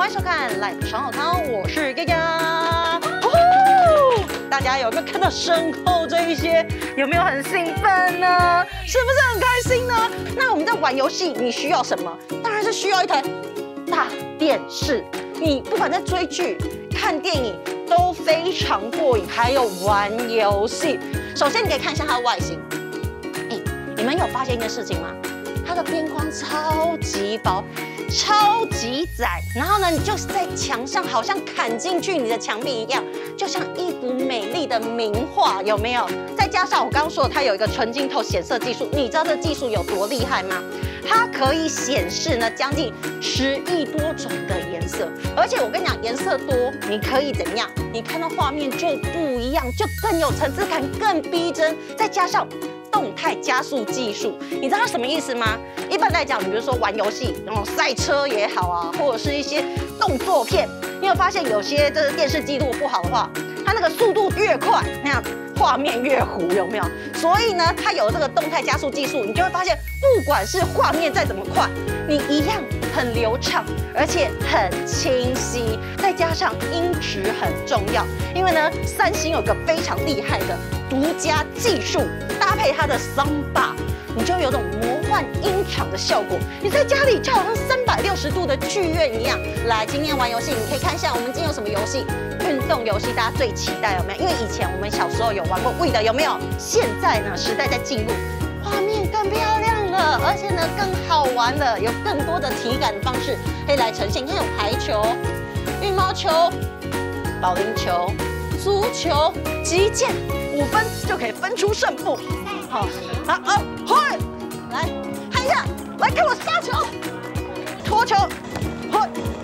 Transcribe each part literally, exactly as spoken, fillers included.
迎收看《Live 常好康》，我是嘎嘎。哦，大家有没有看到身后这一些？有没有很兴奋呢？是不是很开心呢？那我们在玩游戏，你需要什么？当然是需要一台大电视。你不管在追剧、看电影都非常过瘾，还有玩游戏。首先，你可以看一下它的外形。哎，你们有发现一件事情吗？它的边框超级薄。 超级窄，然后呢，你就是在墙上，好像砍进去你的墙壁一样，就像一幅美丽的名画，有没有？再加上我刚刚说它有一个纯净透显色技术，你知道这技术有多厉害吗？它可以显示呢将近十亿多种的颜色，而且我跟你讲，颜色多，你可以怎样？你看到画面就不一样，就更有层次感，更逼真，再加上 动态加速技术，你知道它什么意思吗？一般来讲，你比如说玩游戏，然后赛车也好啊，或者是一些动作片，你有发现有些这个电视记录不好的话，它那个速度越快，那样画面越糊，有没有？所以呢，它有这个动态加速技术，你就会发现，不管是画面再怎么快，你一样很流畅，而且很清晰，再加上音质很重要，因为呢，三星有个非常厉害的独家技术。 搭配它的 soundbar， 你就有种魔幻音场的效果。你在家里就好像三百六十度的剧院一样。来，今天玩游戏，你可以看一下我们今天有什么游戏？运动游戏，大家最期待有没有？因为以前我们小时候有玩过 Wii 的，有没有？现在呢，时代在进步，画面更漂亮了，而且呢更好玩了，有更多的体感的方式可以来呈现。你看有排球、羽毛球、保龄球、足球、击剑。 五分就可以分出胜负，好，好，啊，嗨，来，看一下，来给我杀球，拖球，嗨，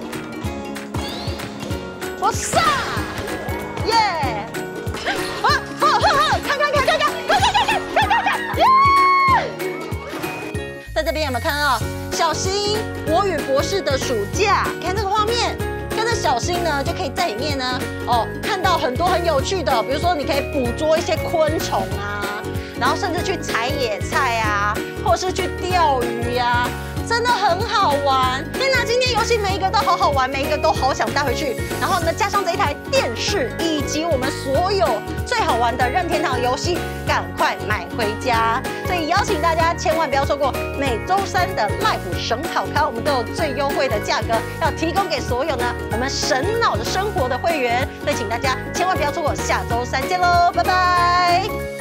我杀，耶，啊，好，好，好，看看看看看看看看看看看，耶！在这边有没有看到小新我与博士的暑假？看这个画面。 跟着小新呢，就可以在里面呢，哦，看到很多很有趣的，比如说你可以捕捉一些昆虫啊，然后甚至去采野菜啊，或者是去钓鱼呀、啊，真的很好玩。天哪，今天游戏每一个都好好玩，每一个都好想带回去。然后呢，加上这一台电视以及我们所有最好玩的任天堂游戏，赶快买回家。所以邀请大家千万不要错过每周三的 Live 省好康，我们都有最优惠的价格要提供给所有呢我们神脑的生活的会员。所以请大家千万不要错过，下周三见喽，拜拜。